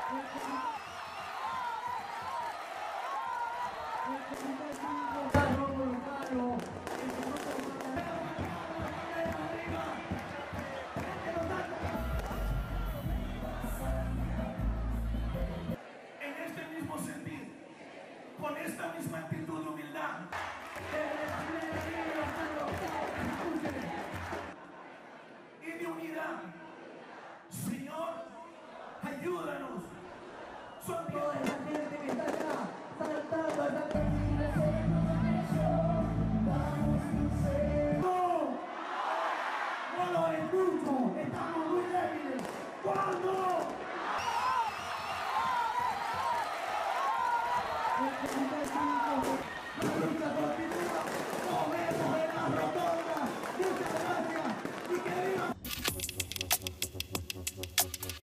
En este mismo sentir, con esta misma actitud de humildad, y de unidad, Señor, ayúdanos. Son toda esa gente que está